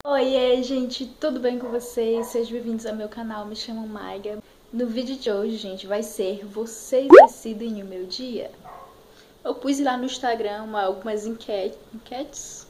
Oiê, gente, tudo bem com vocês? Sejam bem-vindos ao meu canal, me chamo Maiga. No vídeo de hoje, gente, vai ser Vocês Decidem o Meu Dia? Eu pus lá no Instagram algumas enquetes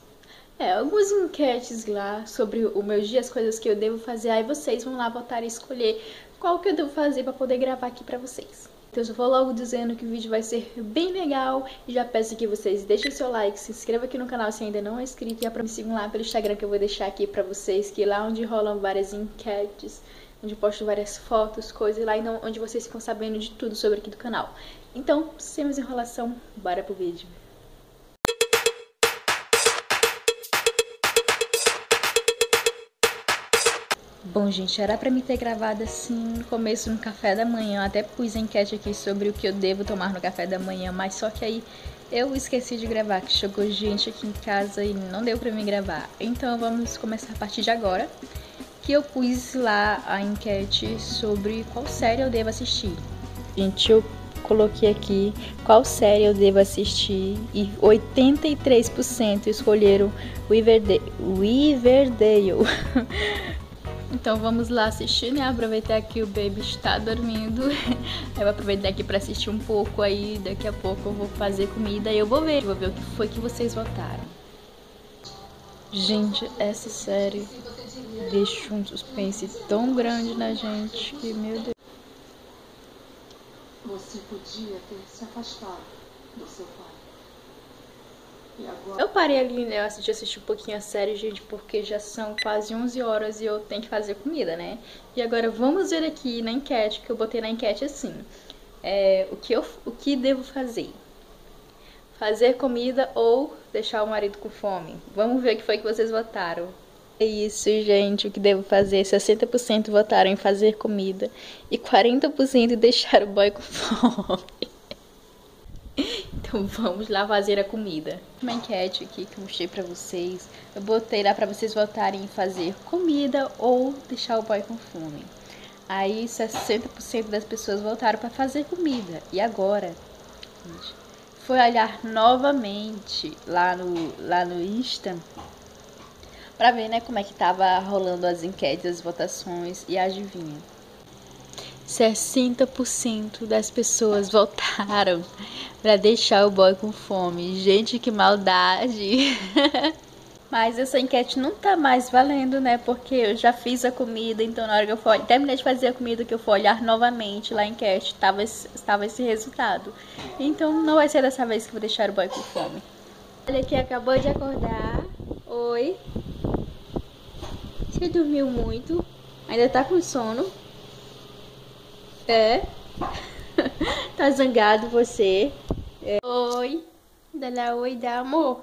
lá sobre o meu dia, as coisas que eu devo fazer. Aí vocês vão lá votar e escolher qual que eu devo fazer pra poder gravar aqui pra vocês. Então eu já vou logo dizendo que o vídeo vai ser bem legal e já peço que vocês deixem seu like, se inscrevam aqui no canal se ainda não é inscrito e me sigam lá pelo Instagram que eu vou deixar aqui pra vocês, que é lá onde rolam várias enquetes, onde eu posto várias fotos, coisas lá, onde vocês ficam sabendo de tudo sobre aqui do canal. Então, sem mais enrolação, bora pro vídeo. Bom, gente, era pra me ter gravado assim no começo no café da manhã. Eu até pus a enquete aqui sobre o que eu devo tomar no café da manhã, mas só que aí eu esqueci de gravar, que chegou gente aqui em casa e não deu pra mim gravar. Então vamos começar a partir de agora, que eu pus lá a enquete sobre qual série eu devo assistir. Gente, eu coloquei aqui qual série eu devo assistir e 83% escolheram Riverdale. Então vamos lá assistir, né? Aproveitar que o baby está dormindo. Eu vou aproveitar aqui para assistir um pouco, aí daqui a pouco eu vou fazer comida e eu vou ver o que foi que vocês votaram. Gente, essa série deixa um suspense tão grande na gente que, meu Deus. Você podia ter se afastado do seu pai. Eu parei ali, né? Eu assisti um pouquinho a série, gente, porque já são quase 11 horas e eu tenho que fazer comida, né? E agora vamos ver aqui na enquete, que eu botei na enquete assim. O que devo fazer? Fazer comida ou deixar o marido com fome? Vamos ver o que foi que vocês votaram. É isso, gente, o que devo fazer? 60% votaram em fazer comida e 40% deixar o boy com fome. Então vamos lá fazer a comida. Uma enquete aqui que eu mostrei pra vocês. Eu botei lá pra vocês votarem em fazer comida ou deixar o boy com fome. Aí 60% das pessoas votaram pra fazer comida. E agora, gente, foi olhar novamente lá no Insta pra ver, né, como é que tava rolando as enquetes, as votações. E adivinha? 60% das pessoas votaram pra deixar o boy com fome. Gente, que maldade. Mas essa enquete não tá mais valendo, né? Porque eu já fiz a comida, então na hora que eu terminei de fazer a comida, que eu for olhar novamente lá a enquete, tava esse resultado. Então não vai ser dessa vez que eu vou deixar o boy com fome. Olha aqui, acabou de acordar. Oi. Você dormiu muito? Ainda tá com sono? É? Tá zangado você? É. Oi. Dá lá oi, dá amor.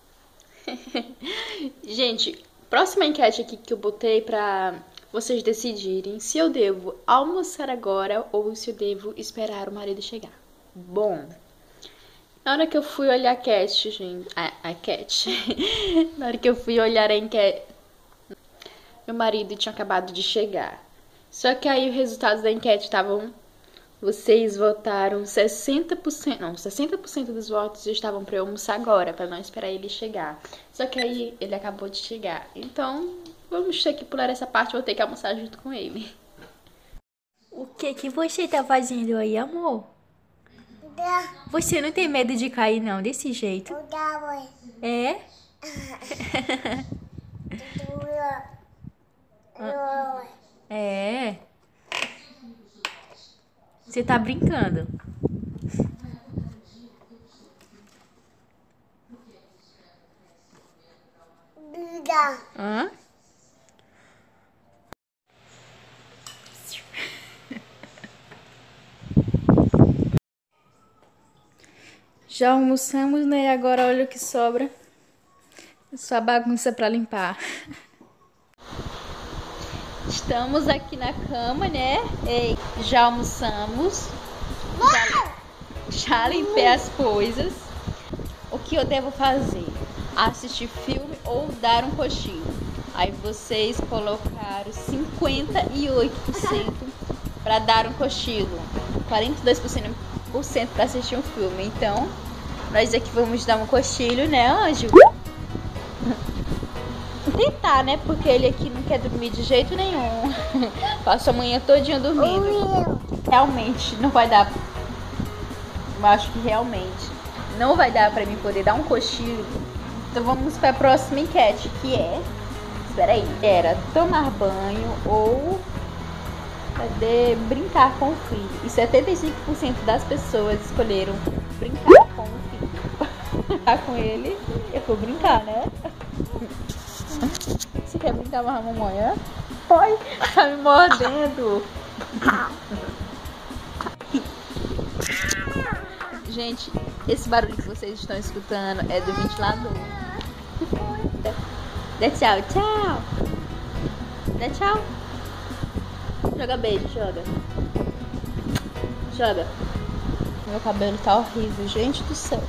Gente, próxima enquete aqui que eu botei pra vocês decidirem se eu devo almoçar agora ou se eu devo esperar o marido chegar. Bom, na hora que eu fui olhar a enquete, gente, na hora que eu fui olhar a enquete, meu marido tinha acabado de chegar. Só que aí os resultados da enquete estavam... Vocês votaram 60%... Não, 60% dos votos estavam pra eu almoçar agora, pra não esperar ele chegar. Só que aí ele acabou de chegar. Então, vamos ter que pular essa parte, vou ter que almoçar junto com ele. O que você tá fazendo aí, amor? Você não tem medo de cair, não, desse jeito? É? É. Você tá brincando? Hã? Já almoçamos, né? E agora olha o que sobra. Só bagunça pra limpar. Estamos aqui na cama, né? Ei, já almoçamos. Já limpei as coisas. O que eu devo fazer? Assistir filme ou dar um cochilo? Aí vocês colocaram 58% para dar um cochilo, 42% para assistir um filme. Então, nós aqui vamos dar um cochilo, né, anjo? tentar, né? Porque ele aqui não quer dormir de jeito nenhum. Passa a manhã todinha dormindo. Realmente não vai dar. Eu acho que realmente não vai dar pra mim poder dar um cochilo. Então vamos pra próxima enquete, que é... Espera aí. Era tomar banho ou... Cadê? Brincar com o filho. E 75% das pessoas escolheram brincar com o filho. Brincar com ele, eu vou brincar, né? Você quer brincar mais a mamãe, é? Oi, tá me mordendo. Gente, esse barulho que vocês estão escutando é do ventilador. Dá tchau, tchau. Dá tchau. Joga beijo, joga. Joga. Meu cabelo tá horrível, gente do céu.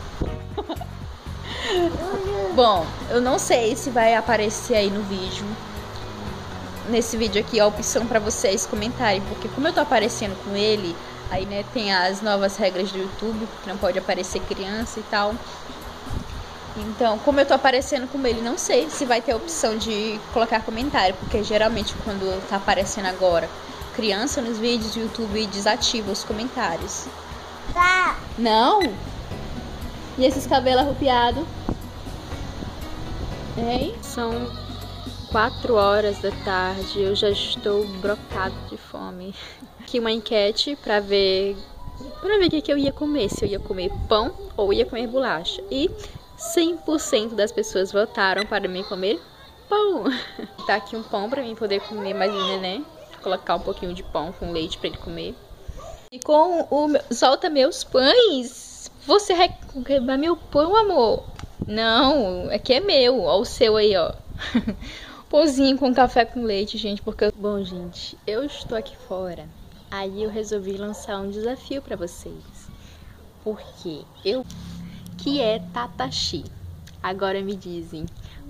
Bom, eu não sei se vai aparecer aí no vídeo. Nesse vídeo aqui a opção pra vocês comentarem, porque como eu tô aparecendo com ele, aí né, tem as novas regras do YouTube, que não pode aparecer criança e tal. Então, como eu tô aparecendo com ele, não sei se vai ter a opção de colocar comentário, porque geralmente quando tá aparecendo agora criança nos vídeos do YouTube, desativa os comentários. Tá. Não? E esses cabelos arrupiados? Hein? São 4 horas da tarde, eu já estou brocado de fome. Aqui uma enquete pra ver o que eu ia comer, se eu ia comer pão ou ia comer bolacha. E 100% das pessoas votaram para mim comer pão. Tá aqui um pão pra mim poder comer mais um neném. Colocar um pouquinho de pão com leite pra ele comer. E com o... Solta meus pães! Você quer quebrar meu pão, amor? Não, aqui é meu. Ó o seu aí, ó. Pãozinho com café com leite, gente, porque... Bom, gente, eu estou aqui fora. Aí eu resolvi lançar um desafio pra vocês. Porque eu... Que é Tatashi? Agora me dizem...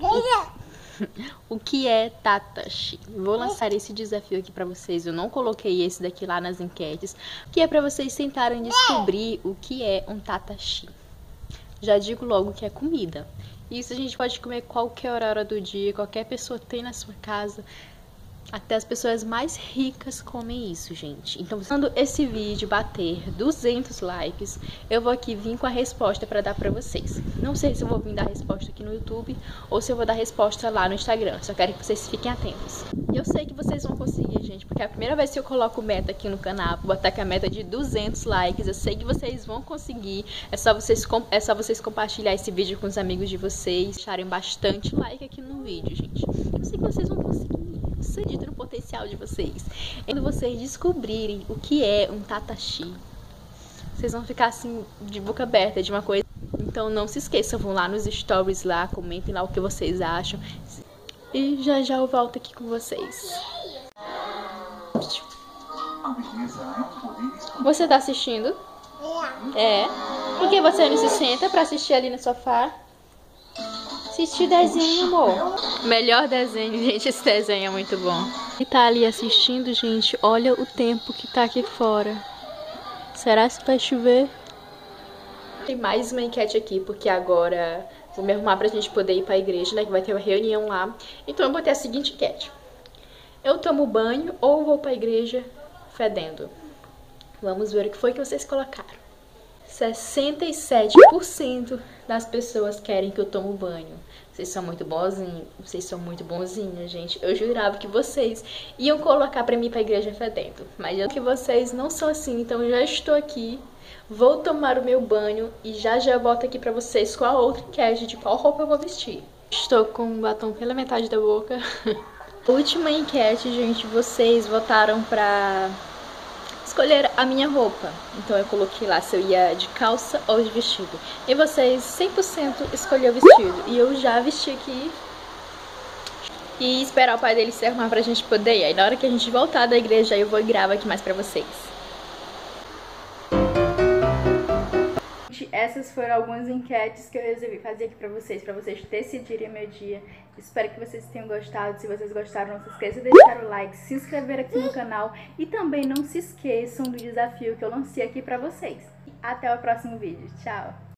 O que é Tatashi? Vou lançar esse desafio aqui pra vocês. Eu não coloquei esse daqui lá nas enquetes, que é pra vocês tentarem descobrir o que é um Tatashi. Já digo logo que é comida. Isso a gente pode comer qualquer hora do dia, qualquer pessoa tem na sua casa. Até as pessoas mais ricas comem isso, gente. Então, quando esse vídeo bater 200 likes, eu vou aqui vir com a resposta pra dar pra vocês. Não sei se eu vou vir dar a resposta aqui no YouTube ou se eu vou dar a resposta lá no Instagram. Só quero que vocês fiquem atentos. E eu sei que vocês vão conseguir, gente, porque é a primeira vez que eu coloco meta aqui no canal, vou botar aqui a meta de 200 likes. Eu sei que vocês vão conseguir. É só vocês compartilhar esse vídeo com os amigos de vocês, deixarem bastante like aqui no vídeo, gente. Eu sei que vocês vão conseguir. Acredito no potencial de vocês. Quando vocês descobrirem o que é um Tatashi, vocês vão ficar assim de boca aberta de uma coisa. Então não se esqueçam, vão lá nos stories lá, comentem lá o que vocês acham. E já já eu volto aqui com vocês. Você tá assistindo? É. Por que você não se senta pra assistir ali no sofá? Assistir desenho, amor. Melhor desenho, gente. Esse desenho é muito bom. E tá ali assistindo, gente. Olha o tempo que tá aqui fora. Será que vai chover? Tem mais uma enquete aqui, porque agora vou me arrumar pra gente poder ir pra igreja, né? Que vai ter uma reunião lá. Então eu botei a seguinte enquete. Eu tomo banho ou vou pra igreja fedendo? Vamos ver o que foi que vocês colocaram. 67% das pessoas querem que eu tomo banho. Vocês são muito bonzinhos. Vocês são muito bonzinhos, gente. Eu jurava que vocês iam colocar pra mim ir pra igreja fedendo. Mas eu que vocês não são assim. Então eu já estou aqui. Vou tomar o meu banho. E já eu volto aqui pra vocês com a outra enquete de qual roupa eu vou vestir. Estou com um batom pela metade da boca. Última enquete, gente. Vocês votaram pra... escolher a minha roupa. Então eu coloquei lá se eu ia de calça ou de vestido. E vocês 100% escolheu vestido. E eu já vesti aqui. E esperar o pai dele se arrumar pra gente poder ir. Aí na hora que a gente voltar da igreja eu vou e gravo aqui mais pra vocês. Essas foram algumas enquetes que eu resolvi fazer aqui pra vocês decidirem meu dia. Espero que vocês tenham gostado. Se vocês gostaram, não se esqueçam de deixar o like, se inscrever aqui no canal e também não se esqueçam do desafio que eu lancei aqui pra vocês. Até o próximo vídeo. Tchau!